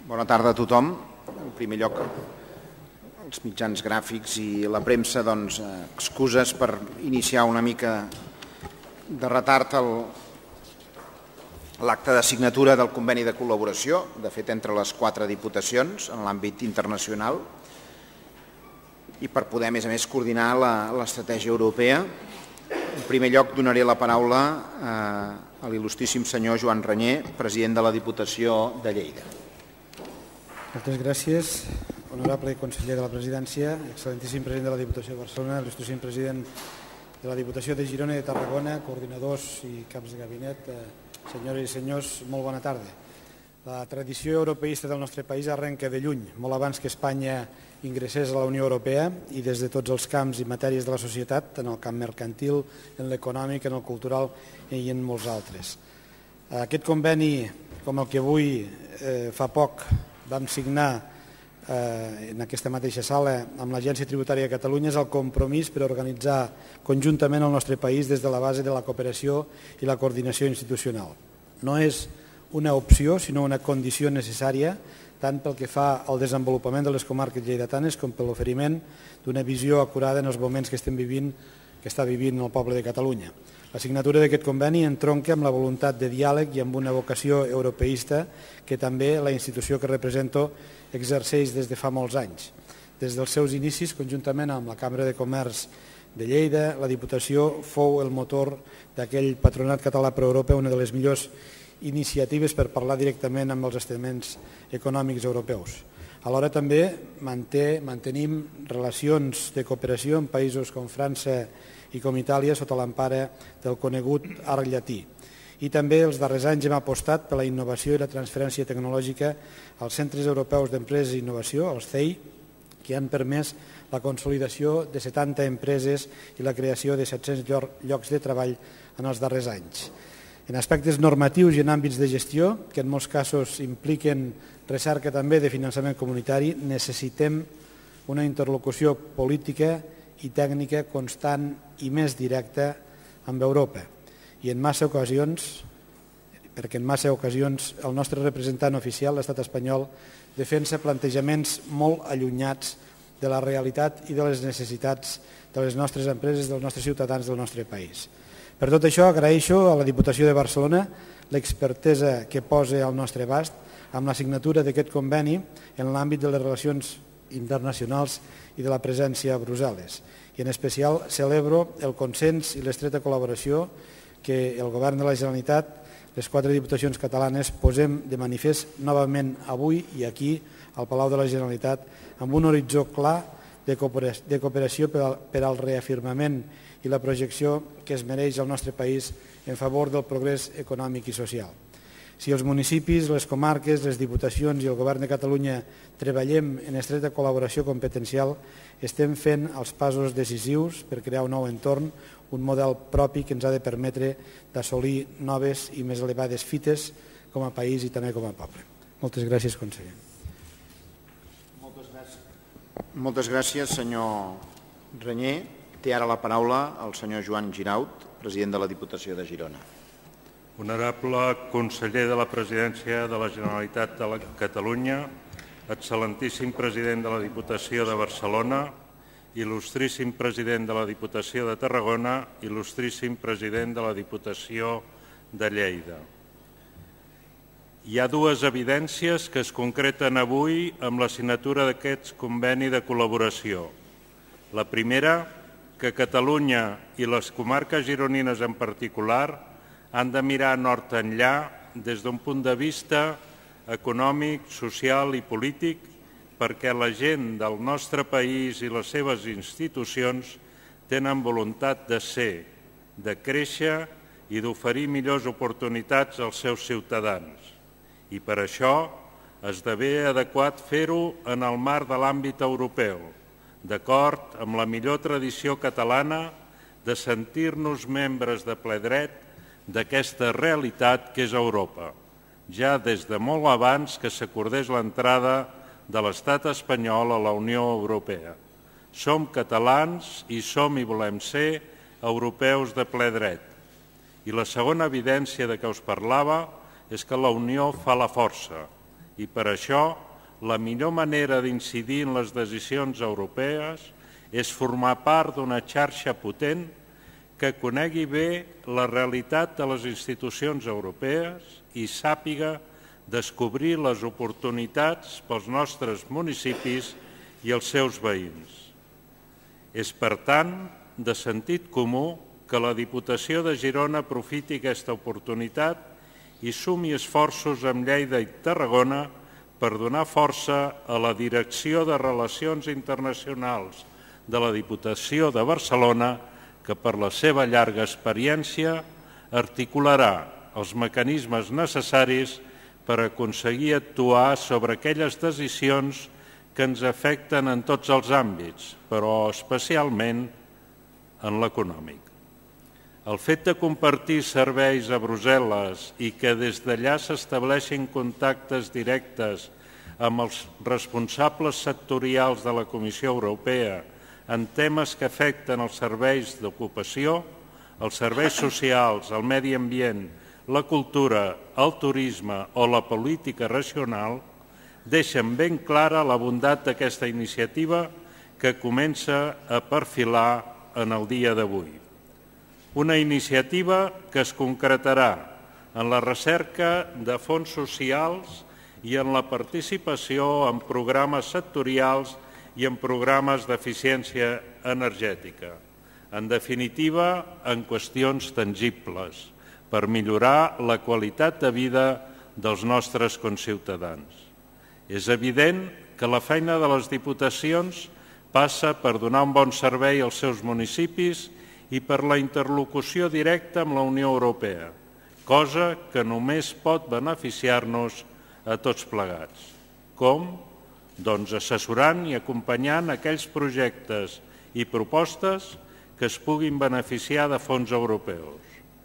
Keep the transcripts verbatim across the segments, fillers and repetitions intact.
Bona tarda a tothom. En primer lloc, els mitjans gràfics i la premsa, doncs, excuses per iniciar una mica de retard l'acte de signatura del conveni de col·laboració, de fet, entre les quatre diputacions en l'àmbit internacional, i per poder, a més a més, coordinar l'estratègia europea. En primer lloc, donaré la paraula a l'il·lustríssim senyor Joan Reñé, president de la Diputació de Lleida. Moltes gràcies, honorable conseller de la presidència, excel·lentíssim president de la Diputació de Barcelona, il·lustríssim president de la Diputació de Girona i de Tarragona, coordinadors i caps de gabinet, senyores i senyors, molt bona tarda. La tradició europeista del nostre país arrenca de lluny, molt abans que Espanya ingressés a la Unió Europea i des de tots els camps i matèries de la societat, en el camp mercantil, en l'econòmic, en el cultural i en molts altres. Aquest conveni, com el que avui fa poc vam signar en aquesta mateixa sala amb l'Agència Tributària de Catalunya, és el compromís per organitzar conjuntament el nostre país des de la base de la cooperació i la coordinació institucional. No és una opció, sinó una condició necessària, tant pel que fa al desenvolupament de les comarques lleidatanes com per l'oferiment d'una visió acurada en els moments que estem vivint, que està vivint el poble de Catalunya. La signatura d'aquest conveni entronca amb la voluntat de diàleg i amb una vocació europeista que també la institució que represento exerceix des de fa molts anys. Des dels seus inicis, conjuntament amb la Cambra de Comerç de Lleida, la Diputació fou el motor d'aquell Patronat Català per Europa, una de les millors iniciatives per parlar directament amb els estaments econòmics europeus. Alhora també manté, mantenim relacions de cooperació amb països com França i com Itàlia sota l'empara del conegut arc llatí. I també els darrers anys hem apostat per la innovació i la transferència tecnològica als centres europeus d'empreses i innovació, els C E I, que han permès la consolidació de setanta empreses i la creació de set-cents llocs de treball en els darrers anys. En aspectes normatius i en àmbits de gestió, que en molts casos impliquen recerca també de finançament comunitari, necessitem una interlocució política i tècnica constant i més directa amb Europa. I en massa ocasions, perquè en massa ocasions el nostre representant oficial, l'estat espanyol, defensa plantejaments molt allunyats de la realitat i de les necessitats de les nostres empreses, dels nostres ciutadans del nostre país. Per tot això, agraeixo a la Diputació de Barcelona l'expertesa que posa al nostre abast amb la signatura d'aquest conveni en l'àmbit de les relacions internacionals i de la presència a Brussel·les. I en especial celebro el consens i l'estreta col·laboració que el Govern de la Generalitat, les quatre diputacions catalanes, posem de manifest novament avui i aquí al Palau de la Generalitat amb un horitzó clar de cooperació per al reafirmament i la projecció que es mereix el nostre país en favor del progrés econòmic i social. Si els municipis, les comarques, les diputacions i el Govern de Catalunya treballem en estreta col·laboració competencial, estem fent els passos decisius per crear un nou entorn, un model propi que ens ha de permetre d'assolir noves i més elevades fites com a país i també com a poble. Moltes gràcies, conseller. Moltes gràcies, Moltes gràcies senyor Reñé. Té ara la paraula el senyor Joan Giraut, president de la Diputació de Girona. Honorable conseller de la Presidència de la Generalitat de Catalunya, excel·lentíssim president de la Diputació de Barcelona, il·lustríssim president de la Diputació de Tarragona, il·lustríssim president de la Diputació de Lleida. Hi ha dues evidències que es concreten avui amb la signatura d'aquest conveni de col·laboració. La primera, que Catalunya i les comarques gironines en particular han de mirar nord enllà des d'un punt de vista econòmic, social i polític perquè la gent del nostre país i les seves institucions tenen voluntat de ser, de créixer i d'oferir millors oportunitats als seus ciutadans. I per això esdevé adequat fer-ho en el marc de l'àmbit europeu, d'acord amb la millor tradició catalana de sentir-nos membres de ple dret d'aquesta realitat que és Europa, ja des de molt abans que s'acordés l'entrada de l'estat espanyol a la Unió Europea. Som catalans i som i volem ser europeus de ple dret. I la segona evidència de què us parlava és que la unió fa la força I per això, la millor manera d'incidir en les decisions europees és formar part d'una xarxa potent que conegui bé la realitat de les institucions europees i sàpiga descobrir les oportunitats pels nostres municipis i els seus veïns. És, per tant, de sentit comú que la Diputació de Girona aprofiti aquesta oportunitat i sumi esforços amb Lleida i Tarragona per donar força a la Direcció de Relacions Internacionals de la Diputació de Barcelona, que per la seva llarga experiència articularà els mecanismes necessaris per aconseguir actuar sobre aquelles decisions que ens afecten en tots els àmbits, però especialment en l'econòmic. El fet de compartir serveis a Brussel·les i que des d'allà s'estableixin contactes directes amb els responsables sectorials de la Comissió Europea en temes que afecten els serveis d'ocupació, els serveis socials, el medi ambient, la cultura, el turisme o la política regional, deixen ben clara la bondat d'aquesta iniciativa que comença a perfilar en el dia d'avui. Una iniciativa que es concretarà en la recerca de fons socials i en la participació en programes sectorials i en programes d'eficiència energètica. En definitiva, en qüestions tangibles per millorar la qualitat de vida dels nostres conciutadans. És evident que la feina de les diputacions passa per donar un bon servei als seus municipis i per la interlocució directa amb la Unió Europea, cosa que només pot beneficiar-nos a tots plegats. Com? Doncs assessorant i acompanyant aquells projectes i propostes que es puguin beneficiar de fons europeus,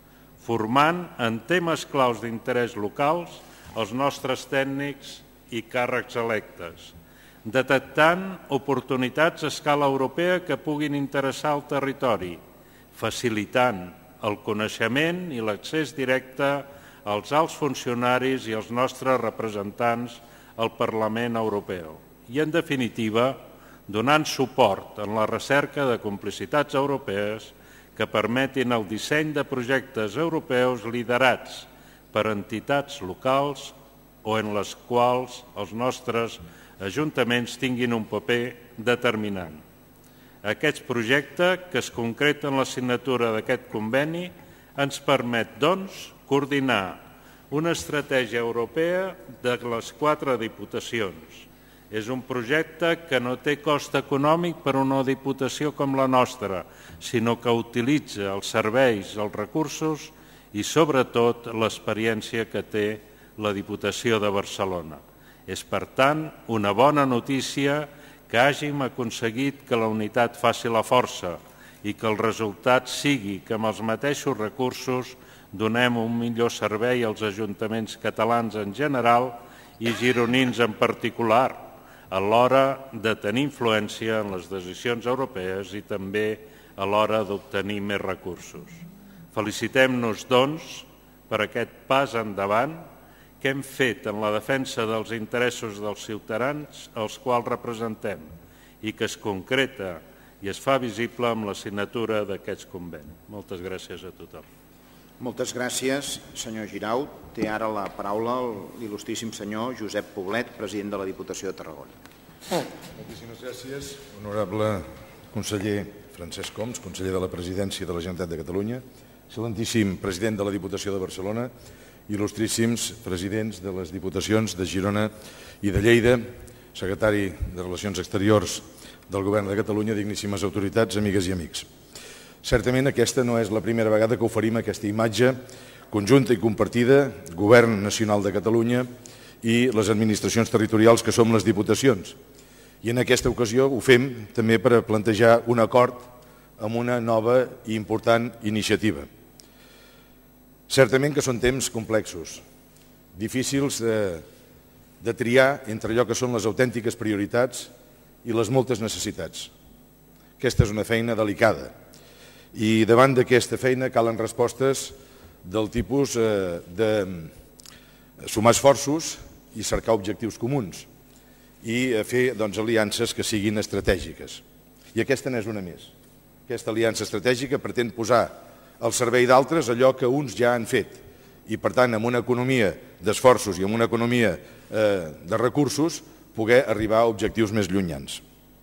formant en temes claus d'interès locals els nostres tècnics i càrrecs electes, detectant oportunitats a escala europea que puguin interessar el territori, facilitant el coneixement i l'accés directe als alts funcionaris i als nostres representants al Parlament Europeu i, en definitiva, donant suport en la recerca de complicitats europees que permetin el disseny de projectes europeus liderats per entitats locals o en les quals els nostres ajuntaments tinguin un paper determinant. Aquest projecte, que es concreta en la signatura d'aquest conveni, ens permet, doncs, coordinar una estratègia europea de les quatre diputacions. És un projecte que no té cost econòmic per a una diputació com la nostra, sinó que utilitza els serveis, els recursos i, sobretot, l'experiència que té la Diputació de Barcelona. És, per tant, una bona notícia que hàgim aconseguit que la unitat faci la força i que el resultat sigui que amb els mateixos recursos donem un millor servei als ajuntaments catalans en general i gironins en particular, a l'hora de tenir influència en les decisions europees i també a l'hora d'obtenir més recursos. Felicitem-nos, doncs, per aquest pas endavant que hem fet en la defensa dels interessos dels ciutadans als quals representem i que es concreta i es fa visible amb la signatura d'aquests convenis. Moltes gràcies a tothom. Moltes gràcies, senyor Girau. Té ara la paraula l'il·lustríssim senyor Josep Poblet, president de la Diputació de Tarragona. Moltíssimes gràcies, honorable conseller Francesc Homs, conseller de la Presidència de la Generalitat de Catalunya, excel·lentíssim president de la Diputació de Barcelona, il·lustríssims presidents de les Diputacions de Girona i de Lleida, secretari de Relacions Exteriors del Govern de Catalunya, digníssimes autoritats, amigues i amics. Certament aquesta no és la primera vegada que oferim aquesta imatge conjunta i compartida, Govern Nacional de Catalunya i les administracions territorials que som les Diputacions. I en aquesta ocasió ho fem també per plantejar un acord amb una nova i important iniciativa. Certament que són temps complexos, difícils de, de triar entre allò que són les autèntiques prioritats i les moltes necessitats. Aquesta és una feina delicada i davant d'aquesta feina calen respostes del tipus eh, de sumar esforços i cercar objectius comuns i fer aliances que siguin estratègiques. I aquesta n'és una més. Aquesta aliança estratègica pretén posar al servei d'altres allò que uns ja han fet i, per tant, amb una economia d'esforços i amb una economia de recursos, poder arribar a objectius més llunyans.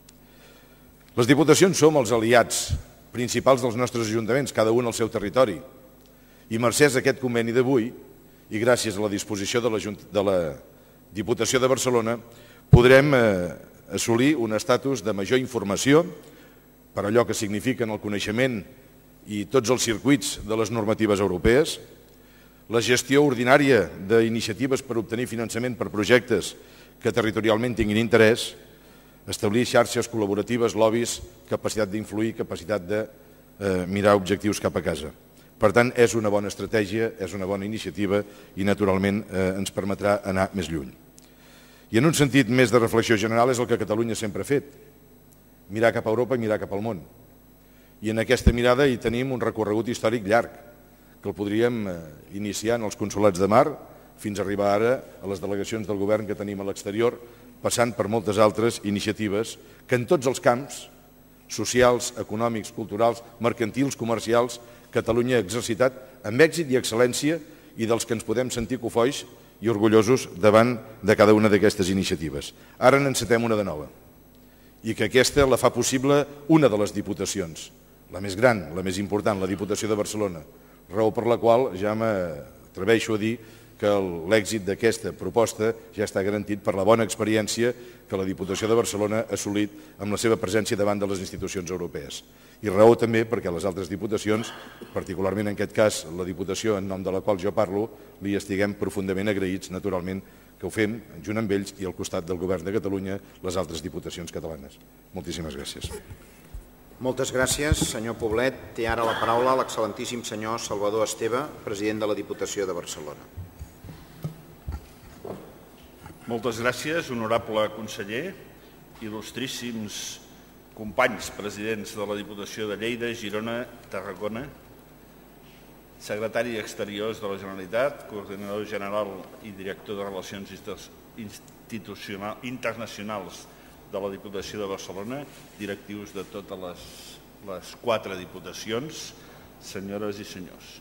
Les diputacions som els aliats principals dels nostres ajuntaments, cada un al seu territori. I mercès a aquest conveni d'avui, i gràcies a la disposició de la Diputació de Barcelona, podrem assolir un estatus de major informació per allò que signifiquen el coneixement i tots els circuits de les normatives europees, la gestió ordinària d'iniciatives per obtenir finançament per projectes que territorialment tinguin interès, establir xarxes col·laboratives, lobbies, capacitat d'influir, capacitat de mirar objectius cap a casa. Per tant, és una bona estratègia, és una bona iniciativa i, naturalment, ens permetrà anar més lluny. I en un sentit més de reflexió general és el que Catalunya sempre ha fet, mirar cap a Europa i mirar cap al món. I en aquesta mirada hi tenim un recorregut històric llarg, que el podríem iniciar en els consolats de mar fins a arribar ara a les delegacions del govern que tenim a l'exterior, passant per moltes altres iniciatives que en tots els camps, socials, econòmics, culturals, mercantils, comercials, Catalunya ha exercitat amb èxit i excel·lència i dels que ens podem sentir cofois i orgullosos davant de cada una d'aquestes iniciatives. Ara n'encetem una de nova i que aquesta la fa possible una de les diputacions, la més gran, la més important, la Diputació de Barcelona, raó per la qual ja m'atreveixo a dir que l'èxit d'aquesta proposta ja està garantit per la bona experiència que la Diputació de Barcelona ha assolit amb la seva presència davant de les institucions europees. I raó també perquè les altres diputacions, particularment en aquest cas la Diputació en nom de la qual jo parlo, li estiguem profundament agraïts, naturalment, que ho fem junt amb ells i al costat del Govern de Catalunya les altres diputacions catalanes. Moltíssimes gràcies. Moltes gràcies, senyor Poblet. Té ara la paraula l'excel·lentíssim senyor Salvador Esteve, president de la Diputació de Barcelona. Moltes gràcies, honorable conseller, il·lustríssims companys presidents de la Diputació de Lleida, Girona, Tarragona, secretari d'Exteriors de la Generalitat, coordinador general i director de Relacions Internacionals de la Diputació de Barcelona, directius de totes les quatre diputacions, senyores i senyors.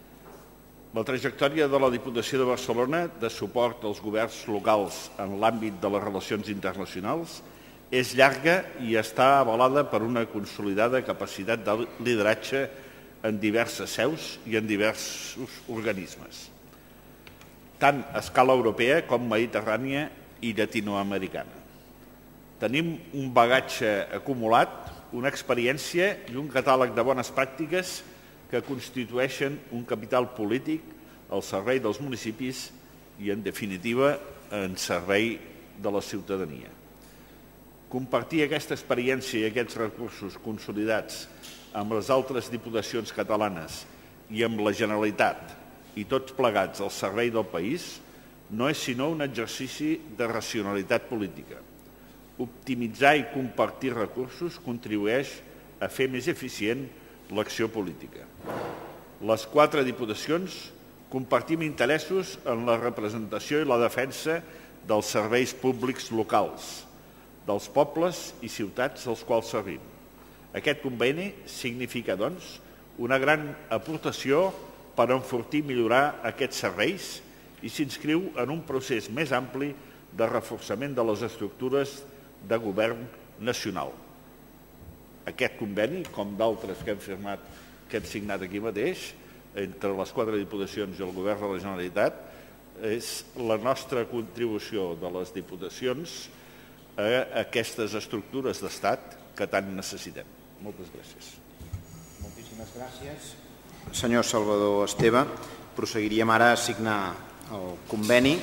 La trajectòria de la Diputació de Barcelona de suport als governs locals en l'àmbit de les relacions internacionals és llarga i està avalada per una consolidada capacitat de lideratge en diverses seus i en diversos organismes, tant a escala europea com mediterrània i llatinoamericana. Tenim un bagatge acumulat, una experiència i un catàleg de bones pràctiques que constitueixen un capital polític al servei dels municipis i, en definitiva, en servei de la ciutadania. Compartir aquesta experiència i aquests recursos consolidats amb les altres diputacions catalanes i amb la Generalitat i tots plegats al servei del país no és sinó un exercici de racionalitat política. Optimitzar i compartir recursos contribueix a fer més eficient l'acció política. Les quatre diputacions compartim interessos en la representació i la defensa dels serveis públics locals, dels pobles i ciutats als quals servim. Aquest conveni significa, doncs, una gran aportació per enfortir i millorar aquests serveis i s'inscriu en un procés més ampli de reforçament de les estructures de govern nacional. Aquest conveni, com d'altres que hem firmat, que hem signat aquí mateix, entre les quatre diputacions i el Govern de la Generalitat, és la nostra contribució de les diputacions a aquestes estructures d'estat que tant necessitem. Moltes gràcies. Moltíssimes gràcies. Senyor Salvador Esteve, prosseguiríem ara a signar el conveni.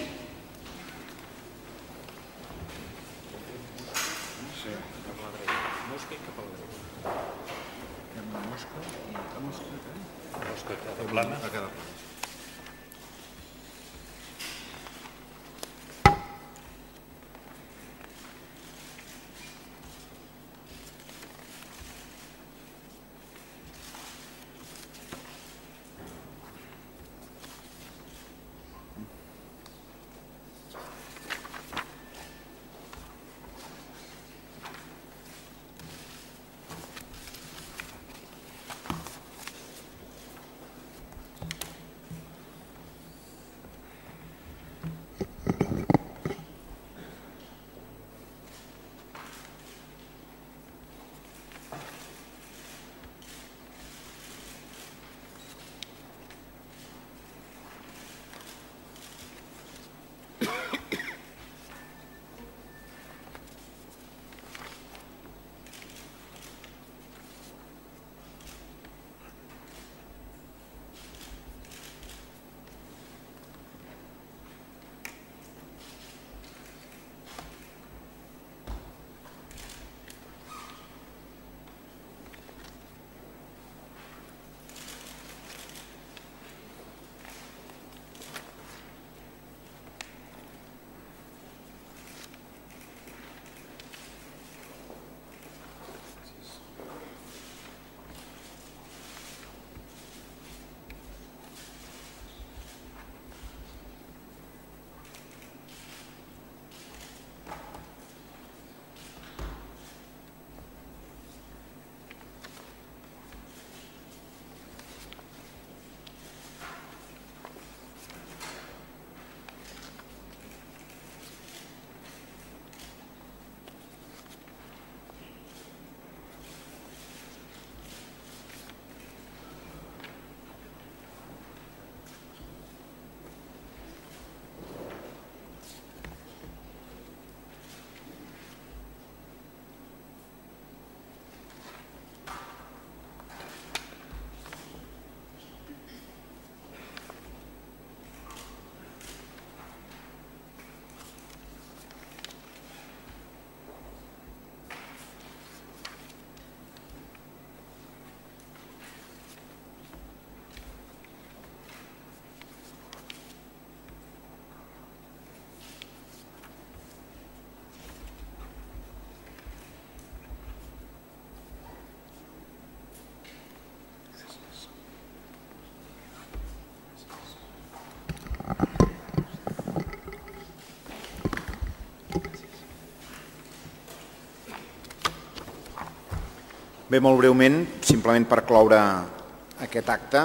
Blana. Bé, molt breument, simplement per cloure aquest acte,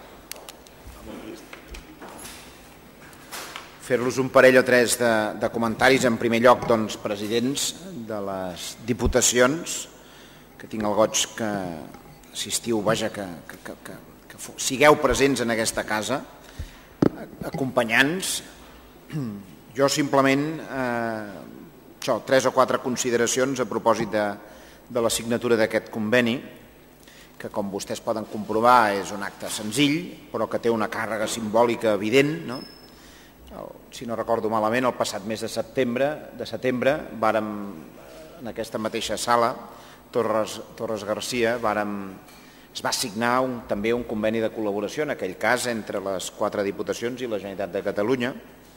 fer-los un parell o tres de, de comentaris. En primer lloc, doncs, presidents de les diputacions, que tinc el goig que assistiu, vaja, que, que, que, que, que sigueu presents en aquesta casa, acompanyants. Jo simplement, eh, això, tres o quatre consideracions a propòsit de, de la signatura d'aquest conveni, que com vostès poden comprovar és un acte senzill, però que té una càrrega simbòlica evident, no? El, si no recordo malament, el passat mes de setembre, de setembre vàrem, en aquesta mateixa sala, Torres, Torres Garcia, vàrem, es va signar un, també un conveni de col·laboració, en aquell cas, entre les quatre diputacions i la Generalitat de Catalunya,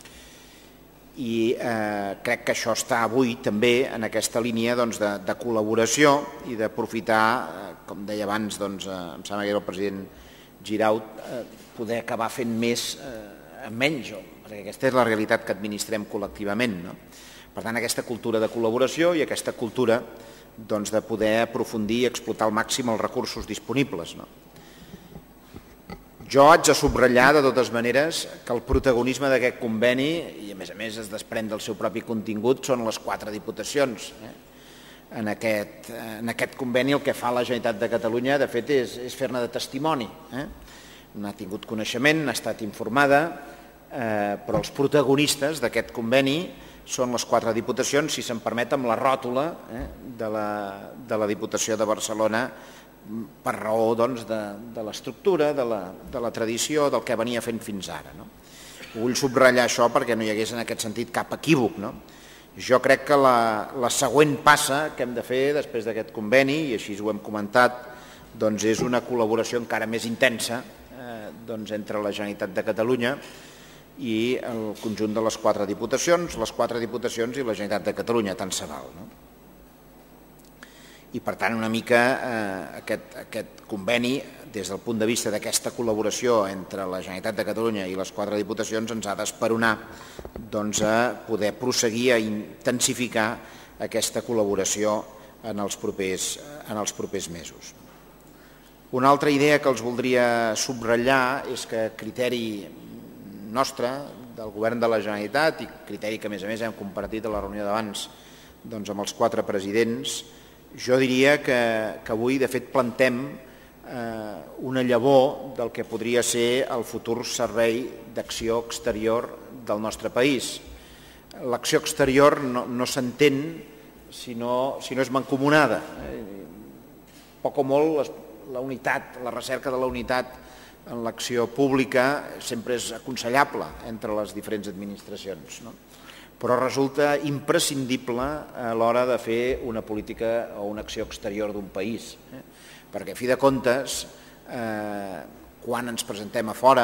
i eh, crec que això està avui també en aquesta línia doncs, de, de col·laboració i d'aprofitar, eh, com deia abans, doncs, eh, em sembla que era el president Giraut, eh, poder acabar fent més eh, amb menys, perquè aquesta és la realitat que administrem col·lectivament, no? Per tant, aquesta cultura de col·laboració i aquesta cultura doncs, de poder aprofundir i explotar al màxim els recursos disponibles, no? Jo haig de subratllar, de totes maneres, que el protagonisme d'aquest conveni, i a més a més es desprèn del seu propi contingut, són les quatre diputacions. Eh? En, aquest, en aquest conveni el que fa la Generalitat de Catalunya, de fet, és, és fer-ne de testimoni. Eh? N'ha tingut coneixement, n'ha estat informada, eh, però els protagonistes d'aquest conveni són les quatre diputacions, si se'n permet, amb la ròtula eh, de, la, de la Diputació de Barcelona, per raó doncs, de, de l'estructura, de, la, de la tradició, del que venia fent fins ara. No? Vull subratllar això perquè no hi hagués en aquest sentit cap equívoc. No? Jo crec que la, la següent passa que hem de fer després d'aquest conveni, i així ho hem comentat, doncs és una col·laboració encara més intensa eh, doncs entre la Generalitat de Catalunya i el conjunt de les quatre diputacions, les quatre diputacions i la Generalitat de Catalunya, tant se val. No? I per tant una mica eh, aquest, aquest conveni des del punt de vista d'aquesta col·laboració entre la Generalitat de Catalunya i les quatre diputacions ens ha d'esperonar doncs, a poder prosseguir a intensificar aquesta col·laboració en els propers, en els propers mesos. Una altra idea que els voldria subratllar és que criteri nostre del Govern de la Generalitat i criteri que a més a més hem compartit a la reunió d'abans doncs, amb els quatre presidents, jo diria que, que avui de fet plantem eh, una llavor del que podria ser el futur servei d'acció exterior del nostre país. L'acció exterior no, no s'entén si no, si no és mancomunada. Eh? Poc o molt les, la unitat, la recerca de la unitat en l'acció pública sempre és aconsellable entre les diferents administracions, no? Però resulta imprescindible a l'hora de fer una política o una acció exterior d'un país. Eh? Perquè, a fi de comptes, eh, quan ens presentem a fora,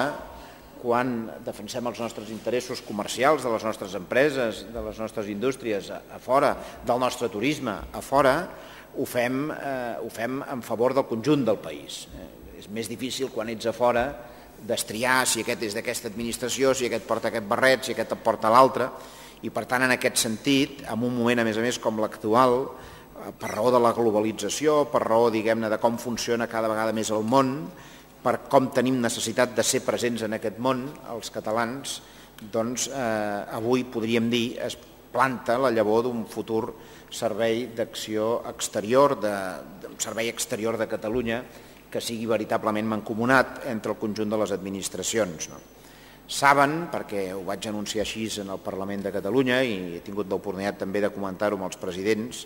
quan defensem els nostres interessos comercials de les nostres empreses, de les nostres indústries a, a fora, del nostre turisme a fora, ho fem, eh, ho fem en favor del conjunt del país. Eh? És més difícil quan ets a fora destriar si aquest és d'aquesta administració, si aquest porta aquest barret, si aquest porta l'altre. I per tant, en aquest sentit, en un moment a més a més com l'actual, per raó de la globalització, per raó, diguem-ne, de com funciona cada vegada més el món, per com tenim necessitat de ser presents en aquest món, els catalans, doncs eh, avui podríem dir es planta la llavor d'un futur servei d'acció exterior, de, d'un servei exterior de Catalunya que sigui veritablement mancomunat entre el conjunt de les administracions. No? Saben, perquè ho vaig anunciar així en el Parlament de Catalunya i he tingut l'oportunitat també de comentar-ho amb els presidents,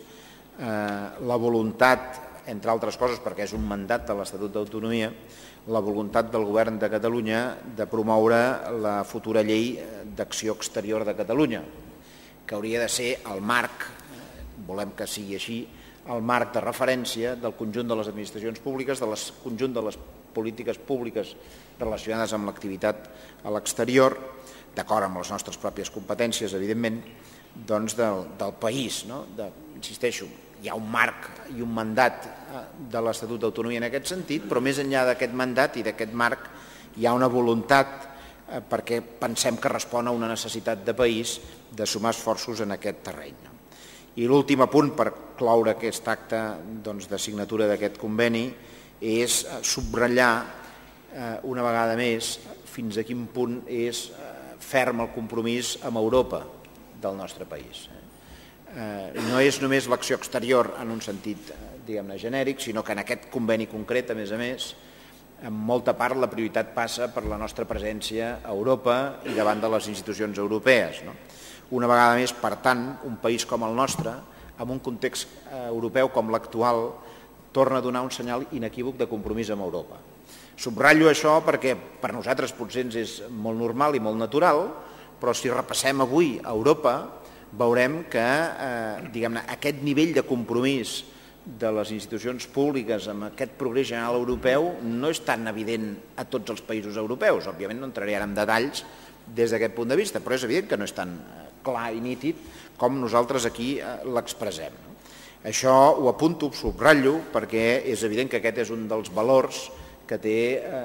eh, la voluntat, entre altres coses perquè és un mandat de l'Estatut d'Autonomia, la voluntat del Govern de Catalunya de promoure la futura llei d'acció exterior de Catalunya, que hauria de ser el marc, volem que sigui així, el marc de referència del conjunt de les administracions públiques, del conjunt de les polítiques públiques relacionades amb l'activitat a l'exterior, d'acord amb les nostres pròpies competències, evidentment, doncs del, del país. No? De, insisteixo, hi ha un marc i un mandat de l'Estatut d'Autonomia en aquest sentit, però més enllà d'aquest mandat i d'aquest marc hi ha una voluntat eh, perquè pensem que respon a una necessitat de país de sumar esforços en aquest terreny. No? I l'últim apunt per cloure aquest acte de signatura d'aquest conveni és subratllar una vegada més fins a quin punt és ferm el compromís amb Europa del nostre país. No és només l'acció exterior en un sentit, diguem-ne, genèric, sinó que en aquest conveni concret, a més a més, en molta part la prioritat passa per la nostra presència a Europa i davant de les institucions europees. Una vegada més, per tant, un país com el nostre, en un context europeu com l'actual, torna a donar un senyal inequívoc de compromís amb Europa. Subratllo això perquè per nosaltres potser ens és molt normal i molt natural, però si repassem avui a Europa veurem que diguem-ne aquest nivell de compromís de les institucions públiques amb aquest progrés general europeu no és tan evident a tots els països europeus. Òbviament no entraré ara en detalls des d'aquest punt de vista, però és evident que no és tan clar i nítid com nosaltres aquí l'expressem. Això ho apunto, ho subratllo, perquè és evident que aquest és un dels valors que té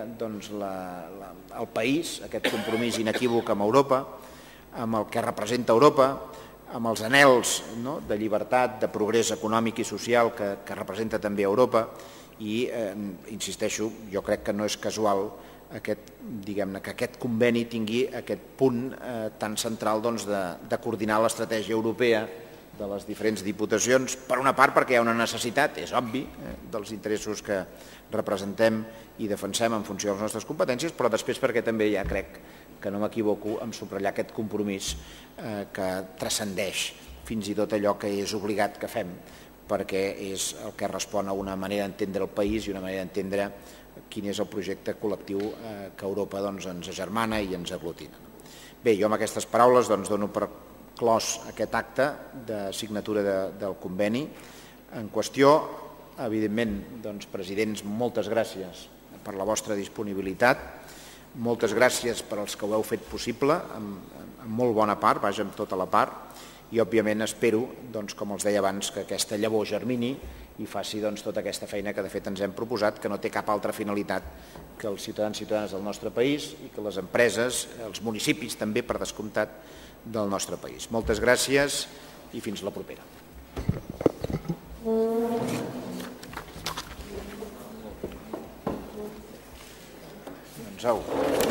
el país, aquest compromís inequívoc amb Europa, amb el que representa Europa, amb els anhels de llibertat, de progrés econòmic i social que representa també Europa i, insisteixo, jo crec que no és casual que aquest conveni tingui aquest punt tan central de coordinar l'estratègia europea de les diferents diputacions, per una part perquè hi ha una necessitat, és obvi, dels interessos que representem i defensem en funció de les nostres competències, però després perquè també ja crec que no m'equivoco en subratllar aquest compromís que transcendeix fins i tot allò que és obligat que fem, perquè és el que respon a una manera d'entendre el país i una manera d'entendre quin és el projecte col·lectiu que Europa ens agermana i ens aglutina. Bé, jo amb aquestes paraules dono per clos aquest acte de signatura del conveni en qüestió. Evidentment, presidents, moltes gràcies per la vostra disponibilitat, moltes gràcies per als que ho heu fet possible, en molt bona part, vaja, amb tota la part, i òbviament espero, com els deia abans, que aquesta llavor germini i faci tota aquesta feina que de fet ens hem proposat, que no té cap altra finalitat que els ciutadans i ciutadanes del nostre país i que les empreses, els municipis també, per descomptat, del nostre país. Moltes gràcies i fins la propera. Doncs au.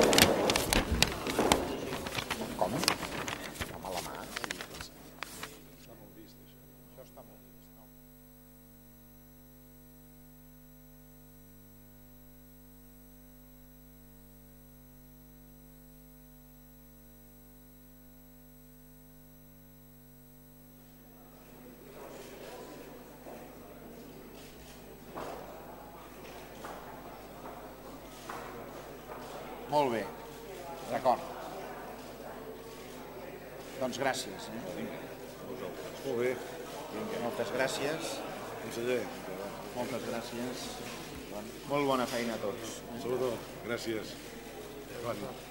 Com? Com a la mà. Està molt vist, això. Això està molt vist, no? Molt bé, d'acord. Doncs gràcies. Molt bé. Moltes gràcies. Conseller. Moltes gràcies. Molt bona feina a tots. Sobretot, gràcies. Bon.